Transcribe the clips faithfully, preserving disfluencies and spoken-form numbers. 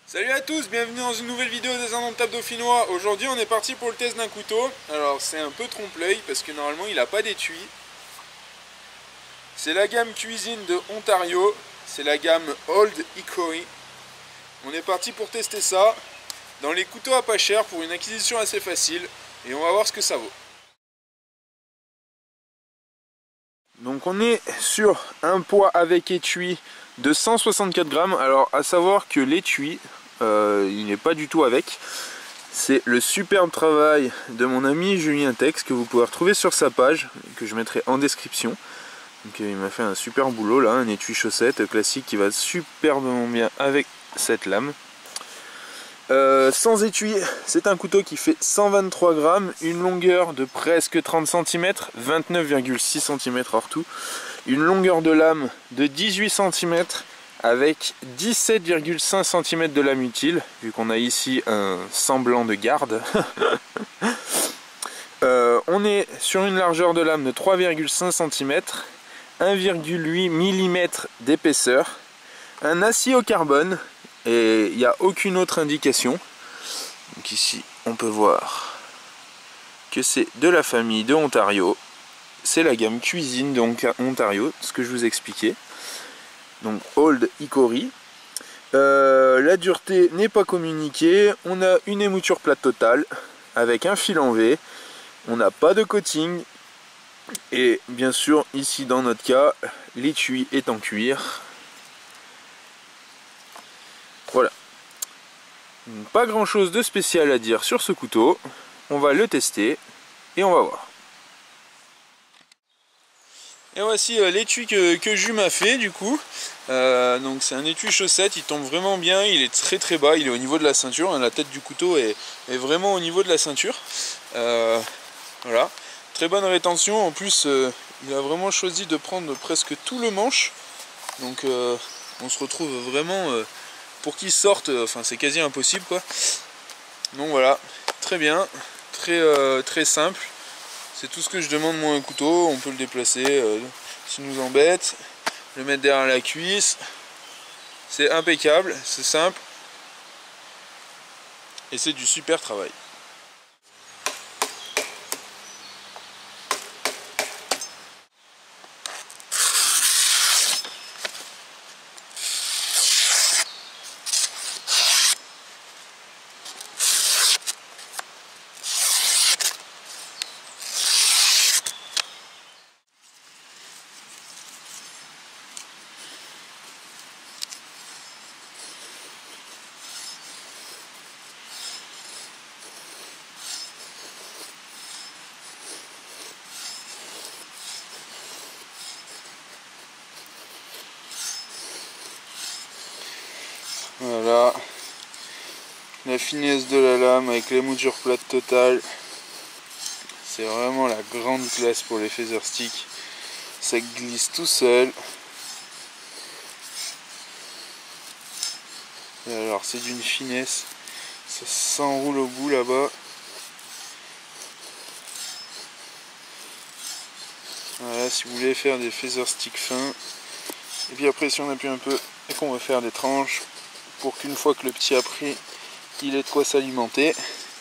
Salut à tous, bienvenue dans une nouvelle vidéo des Indomptables Dauphinois. Aujourd'hui on est parti pour le test d'un couteau. Alors c'est un peu trompe-l'œil parce que normalement il n'a pas d'étui. C'est la gamme cuisine de Ontario. C'est la gamme Old Hickory. On est parti pour tester ça dans les couteaux à pas cher pour une acquisition assez facile. Et on va voir ce que ça vaut. Donc on est sur un poids avec étui de cent soixante-quatre grammes. Alors à savoir que l'étui, euh, il n'est pas du tout avec. C'est le superbe travail de mon ami Julien Tex que vous pouvez retrouver sur sa page, que je mettrai en description. Donc il m'a fait un super boulot là, un étui chaussette classique qui va superbement bien avec cette lame. Euh, sans étui, c'est un couteau qui fait cent vingt-trois grammes, une longueur de presque trente centimètres, vingt-neuf virgule six centimètres hors tout, une longueur de lame de dix-huit centimètres avec dix-sept virgule cinq centimètres de lame utile, vu qu'on a ici un semblant de garde. euh, on est sur une largeur de lame de trois virgule cinq centimètres, un virgule huit millimètres d'épaisseur, un acier au carbone. Et il n'y a aucune autre indication. Donc ici on peut voir que c'est de la famille de Ontario. C'est la gamme cuisine de Ontario, ce que je vous expliquais. Donc Old Hickory. Euh, la dureté n'est pas communiquée. On a une émouture plate totale avec un fil en V. On n'a pas de coating. Et bien sûr ici dans notre cas, l'étui est en cuir. Voilà, pas grand chose de spécial à dire sur ce couteau. On va le tester et on va voir. Et voici euh, l'étui que, que Jules m'a fait du coup. Euh, donc c'est un étui chaussette, il tombe vraiment bien, il est très très bas, il est au niveau de la ceinture, la tête du couteau est, est vraiment au niveau de la ceinture. Euh, voilà, très bonne rétention, en plus euh, il a vraiment choisi de prendre presque tout le manche. Donc euh, on se retrouve vraiment... Euh, pour qu'ils sortent, enfin c'est quasi impossible quoi. Donc voilà, très bien, très euh, très simple. C'est tout ce que je demande moi un couteau. On peut le déplacer euh, s'il nous embête, le mettre derrière la cuisse. C'est impeccable, c'est simple et c'est du super travail. Voilà, la finesse de la lame avec l'émouture plate totale, c'est vraiment la grande classe pour les feather sticks. Ça glisse tout seul. Et alors c'est d'une finesse, ça s'enroule au bout là-bas. Voilà, si vous voulez faire des feather sticks fins, et puis après si on appuie un peu et qu'on va faire des tranches, pour qu'une fois que le petit a pris, il ait de quoi s'alimenter.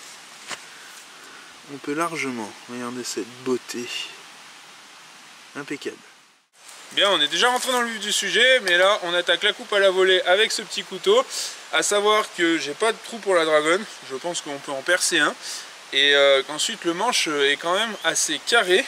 On peut largement, regardez cette beauté, impeccable. Bien, on est déjà rentré dans le vif du sujet, mais là on attaque la coupe à la volée avec ce petit couteau. À savoir que j'ai pas de trou pour la dragonne, je pense qu'on peut en percer un. Et euh, qu'ensuite le manche est quand même assez carré.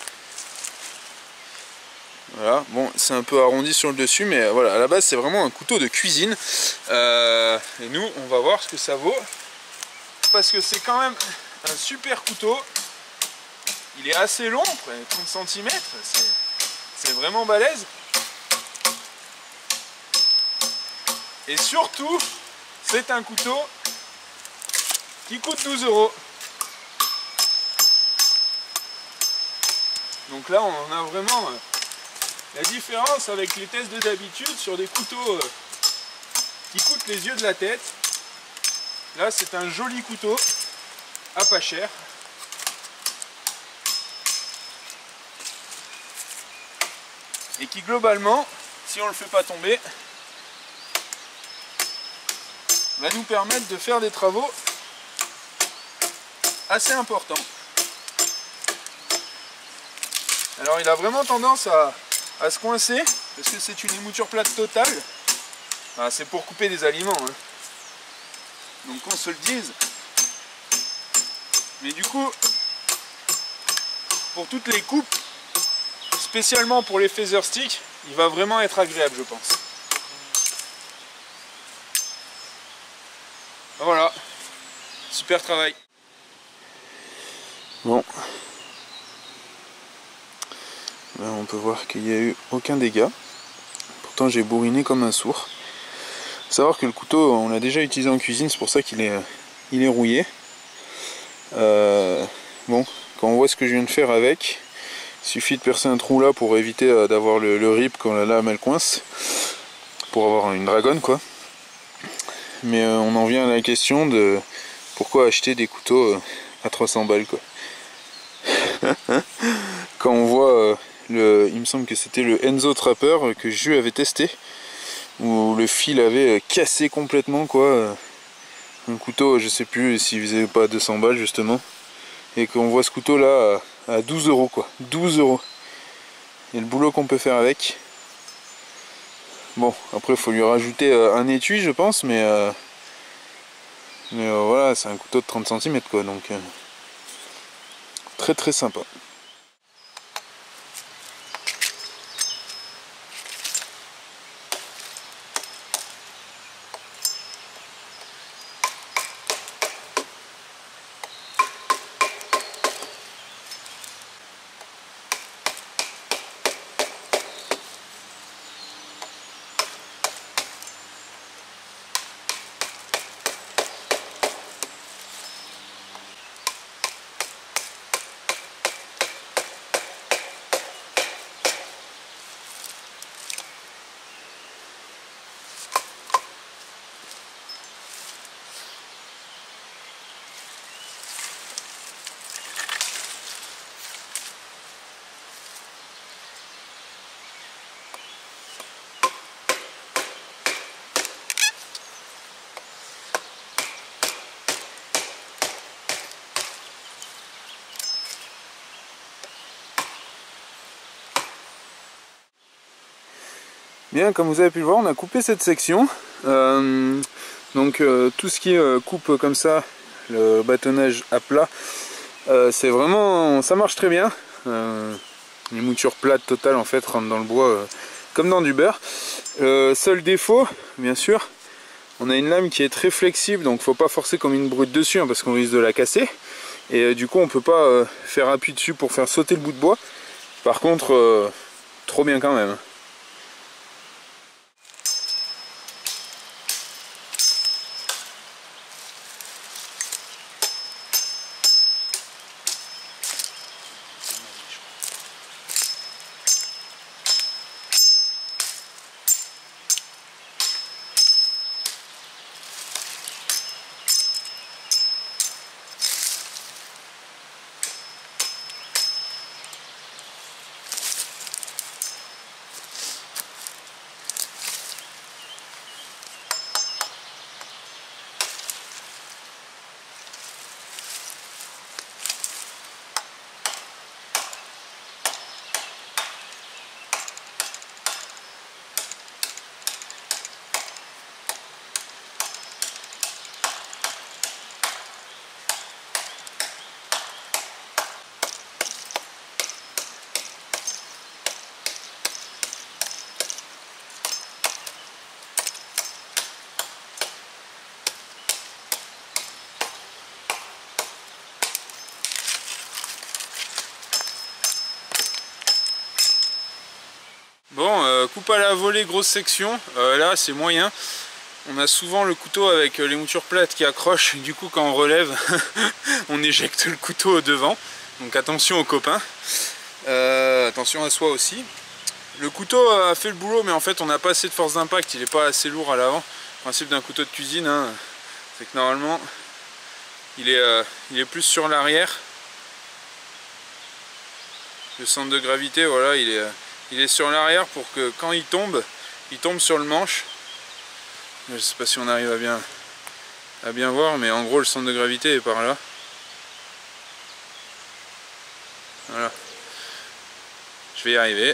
Voilà, bon c'est un peu arrondi sur le dessus, mais voilà, à la base c'est vraiment un couteau de cuisine. Euh, et nous on va voir ce que ça vaut, parce que c'est quand même un super couteau. Il est assez long, trente centimètres, c'est vraiment balèze. Et surtout, c'est un couteau qui coûte douze euros. Donc là on a vraiment... la différence avec les tests de d'habitude sur des couteaux euh, qui coûtent les yeux de la tête. Là c'est un joli couteau à pas cher. Et qui globalement, si on le fait pas tomber, va nous permettre de faire des travaux assez importants. Alors il a vraiment tendance à, à se coincer parce que c'est une émouture plate totale. Ah, c'est pour couper des aliments, hein. Donc qu'on se le dise. Mais du coup, pour toutes les coupes, spécialement pour les feather sticks, il va vraiment être agréable, je pense. Voilà, super travail. Bon, là on peut voir qu'il n'y a eu aucun dégât. Pourtant j'ai bourriné comme un sourd. Faut savoir que le couteau, on l'a déjà utilisé en cuisine, c'est pour ça qu'il est, il est rouillé. Euh, bon, quand on voit ce que je viens de faire avec, il suffit de percer un trou là pour éviter d'avoir le, le rip quand la lame elle coince, pour avoir une dragonne quoi. Mais euh, on en vient à la question de pourquoi acheter des couteaux euh, à trois cents balles quoi. Quand on voit euh, le, il me semble que c'était le Enzo Trapper que je avais testé, où le fil avait cassé complètement quoi. Un couteau, je sais plus s'il faisait pas deux cents balles justement, et qu'on voit ce couteau là à, à douze euros quoi, douze euros. Et le boulot qu'on peut faire avec. Bon, après il faut lui rajouter euh, un étui je pense, mais euh, mais euh, voilà, c'est un couteau de trente centimètres quoi, donc euh, très très sympa. Bien, comme vous avez pu le voir, on a coupé cette section. Euh, donc euh, tout ce qui euh, coupe comme ça, le bâtonnage à plat, euh, c'est vraiment, ça marche très bien. Euh, les moutures plates totales en fait rentrent dans le bois euh, comme dans du beurre. Euh, seul défaut, bien sûr, on a une lame qui est très flexible, donc faut pas forcer comme une brute dessus hein, parce qu'on risque de la casser. Et euh, du coup on peut pas euh, faire appui dessus pour faire sauter le bout de bois. Par contre, euh, trop bien quand même. Bon, euh, coupe à la volée, grosse section, euh, là c'est moyen. On a souvent le couteau avec les moutures plates qui accrochent, du coup quand on relève, on éjecte le couteau devant. Donc attention aux copains, euh, attention à soi aussi. Le couteau a fait le boulot, mais en fait on n'a pas assez de force d'impact, il n'est pas assez lourd à l'avant. Le principe d'un couteau de cuisine, hein, c'est que normalement il est, euh, il est plus sur l'arrière. Le centre de gravité, voilà, il est... Il est sur l'arrière pour que quand il tombe, il tombe sur le manche. Je ne sais pas si on arrive à bien, à bien voir, mais en gros le centre de gravité est par là. Voilà. Je vais y arriver.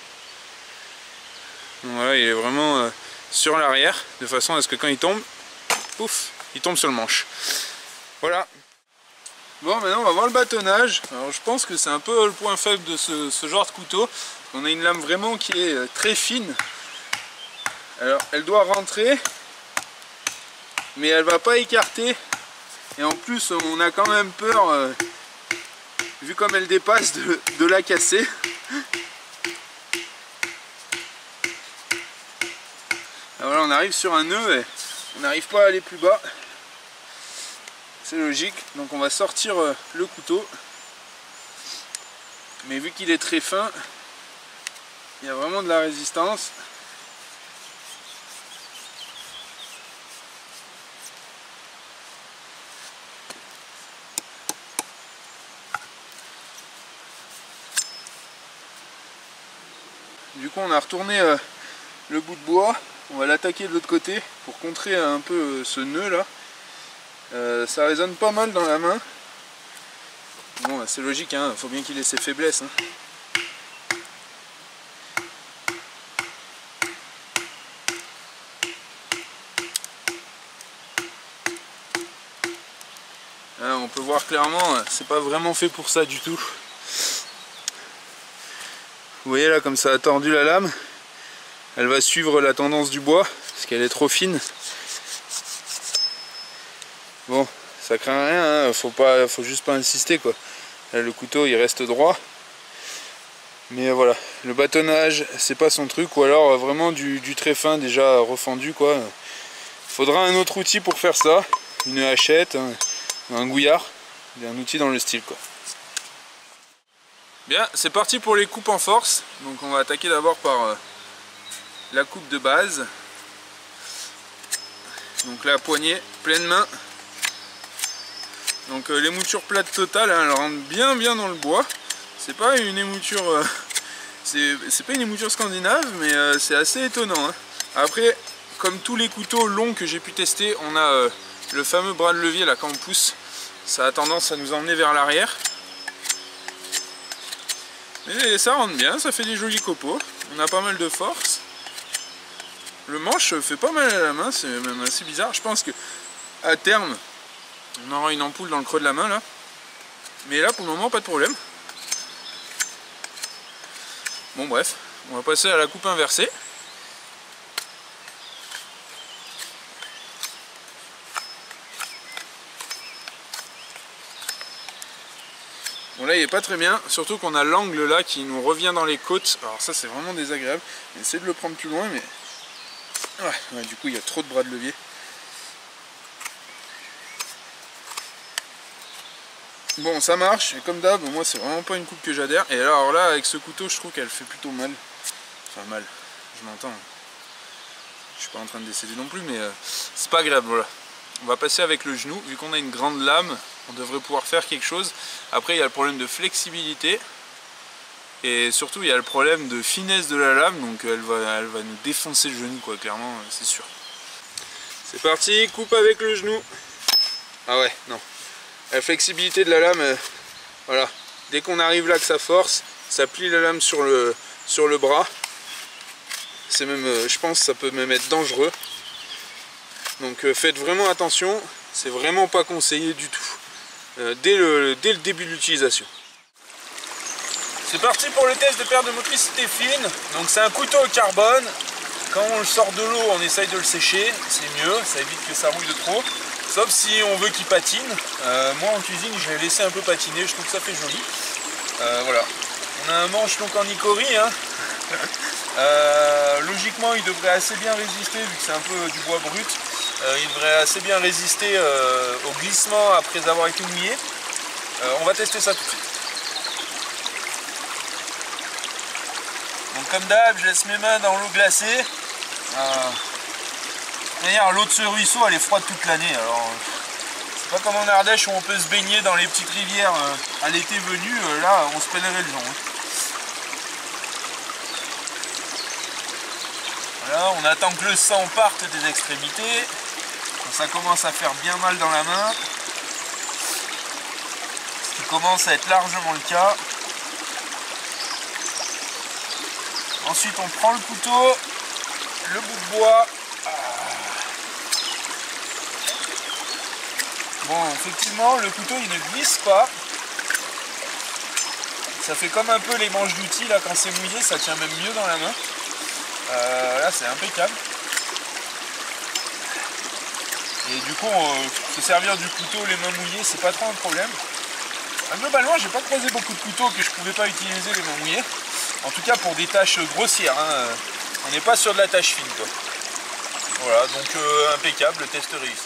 Donc voilà, il est vraiment euh, sur l'arrière, de façon à ce que quand il tombe, pouf, il tombe sur le manche. Voilà. Bon, maintenant on va voir le bâtonnage. Alors je pense que c'est un peu le point faible de ce, ce genre de couteau. On a une lame vraiment qui est euh, très fine. Alors elle doit rentrer, mais elle va pas écarter. Et en plus on a quand même peur, euh, vu comme elle dépasse, de, de la casser. Alors là on arrive sur un nœud et on n'arrive pas à aller plus bas. C'est logique, donc on va sortir euh, le couteau. Mais vu qu'il est très fin, il y a vraiment de la résistance. Du coup on a retourné euh, le bout de bois, on va l'attaquer de l'autre côté pour contrer un peu euh, ce nœud là. Euh, ça résonne pas mal dans la main. Bon bah, c'est logique, hein, faut bien qu'il ait ses faiblesses. Hein. Là, on peut voir clairement, c'est pas vraiment fait pour ça du tout. Vous voyez là comme ça a tordu la lame. Elle va suivre la tendance du bois parce qu'elle est trop fine. Bon, ça craint rien, hein. faut pas, faut juste pas insister quoi. Là, le couteau il reste droit. Mais voilà, le bâtonnage c'est pas son truc, ou alors vraiment du, du très fin déjà refendu quoi. Faudra un autre outil pour faire ça, une hachette, un, un gouillard, un outil dans le style quoi. Bien, c'est parti pour les coupes en force. Donc on va attaquer d'abord par euh, la coupe de base. Donc la poignée, pleine main. Donc euh, l'émouture plate totale, hein, elle rentre bien bien dans le bois. C'est pas une émouture, euh, c'est pas une émouture scandinave, mais euh, c'est assez étonnant. Hein. Après, comme tous les couteaux longs que j'ai pu tester, on a euh, le fameux bras de levier là quand on pousse, ça a tendance à nous emmener vers l'arrière. Mais ça rentre bien, ça fait des jolis copeaux. On a pas mal de force. Le manche fait pas mal à la main, c'est même assez bizarre. Je pense que à terme, on aura une ampoule dans le creux de la main là. Mais là pour le moment pas de problème. Bon bref, on va passer à la coupe inversée. Bon là il est pas très bien, surtout qu'on a l'angle là qui nous revient dans les côtes. Alors ça c'est vraiment désagréable. Essayez de le prendre plus loin, mais ouais, ouais, du coup il y a trop de bras de levier. Bon ça marche, et comme d'hab, moi c'est vraiment pas une coupe que j'adhère. Et alors là avec ce couteau je trouve qu'elle fait plutôt mal. Enfin mal, je m'entends. Je suis pas en train de décéder non plus, mais euh, c'est pas agréable, voilà. On va passer avec le genou, vu qu'on a une grande lame, on devrait pouvoir faire quelque chose. Après il y a le problème de flexibilité. Et surtout il y a le problème de finesse de la lame, donc elle va, elle va nous défoncer le genou quoi, clairement, c'est sûr. C'est parti, coupe avec le genou. Ah ouais, non. La flexibilité de la lame, euh, voilà. Dès qu'on arrive là que ça force, ça plie la lame sur le, sur le bras. C'est même, euh, je pense, ça peut même être dangereux. Donc euh, faites vraiment attention, c'est vraiment pas conseillé du tout. Euh, dès, le, dès le début de l'utilisation. C'est parti pour le test de perte de motricité fine. Donc c'est un couteau au carbone. Quand on le sort de l'eau, on essaye de le sécher, c'est mieux, ça évite que ça mouille de trop. Sauf si on veut qu'il patine. Euh, moi en cuisine, je l'ai laissé un peu patiner, je trouve que ça fait joli. Euh, voilà. On a un manche donc en icori. Hein. euh, logiquement, il devrait assez bien résister, vu que c'est un peu du bois brut. Euh, il devrait assez bien résister euh, au glissement après avoir été mouillé. Euh, on va tester ça tout de suite. Donc comme d'hab, je laisse mes mains dans l'eau glacée. Euh, D'ailleurs, l'eau de ce ruisseau, elle est froide toute l'année. Alors, c'est pas comme en Ardèche où on peut se baigner dans les petites rivières euh, à l'été venu. Euh, là, on se pèlerait le gens. Hein. Voilà, on attend que le sang parte des extrémités. Ça commence à faire bien mal dans la main. Ce qui commence à être largement le cas. Ensuite on prend le couteau, le bout de bois. Bon, effectivement le couteau il ne glisse pas. Ça fait comme un peu les manches d'outils là, quand c'est mouillé ça tient même mieux dans la main. Euh, là c'est impeccable. Et du coup on, se servir du couteau les mains mouillées c'est pas trop un problème. Globalement j'ai pas croisé beaucoup de couteaux que je pouvais pas utiliser les mains mouillées. En tout cas pour des tâches grossières, hein. On n'est pas sur de la tâche fine quoi. Voilà, donc euh, impeccable, le test réussi.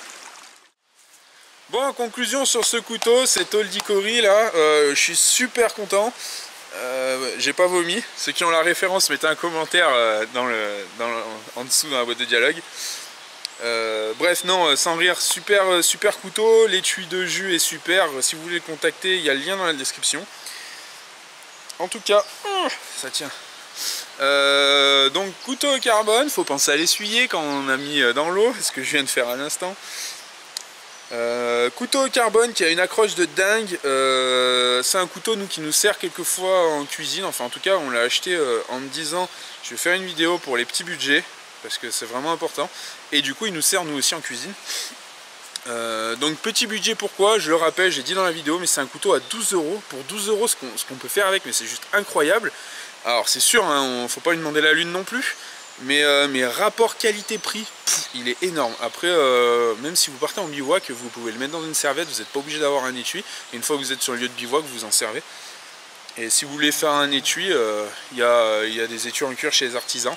Bon, en conclusion sur ce couteau, cet Oldie Cory là, euh, je suis super content. Euh, j'ai pas vomi. Ceux qui ont la référence, mettez un commentaire euh, dans le, dans le, en dessous dans la boîte de dialogue. Euh, bref, non, sans rire, super, super couteau. L'étui de jus est super. Si vous voulez le contacter, il y a le lien dans la description. En tout cas, ça tient. Euh, donc couteau au carbone, faut penser à l'essuyer quand on a mis dans l'eau, ce que je viens de faire à l'instant. Euh, couteau au carbone qui a une accroche de dingue. Euh, c'est un couteau nous, qui nous sert quelquefois en cuisine. Enfin en tout cas on l'a acheté euh, en me disant je vais faire une vidéo pour les petits budgets parce que c'est vraiment important. Et du coup il nous sert nous aussi en cuisine. Euh, donc petit budget, pourquoi? Je le rappelle, j'ai dit dans la vidéo, mais c'est un couteau à douze euros. Pour douze euros ce qu'on ce qu'on peut faire avec, mais c'est juste incroyable. Alors c'est sûr, hein, on, faut pas lui demander la lune non plus, mais, euh, mais rapport qualité-prix, il est énorme. Après, euh, même si vous partez en bivouac, vous pouvez le mettre dans une serviette, vous n'êtes pas obligé d'avoir un étui. Et une fois que vous êtes sur le lieu de bivouac, vous en servez. Et si vous voulez faire un étui, il euh, y, a, y a des étuis en cuir chez les artisans.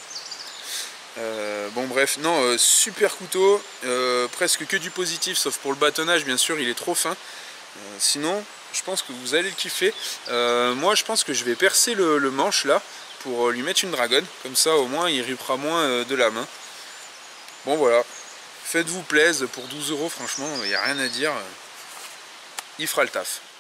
Euh, bon bref, non, euh, super couteau, euh, presque que du positif, sauf pour le bâtonnage bien sûr, il est trop fin. Euh, sinon, je pense que vous allez le kiffer. Euh, moi je pense que je vais percer le, le manche là, pour lui mettre une dragonne, comme ça au moins il ripera moins euh, de la main. Bon voilà, faites-vous plaisir, pour douze euros franchement, il n'y a rien à dire, il fera le taf.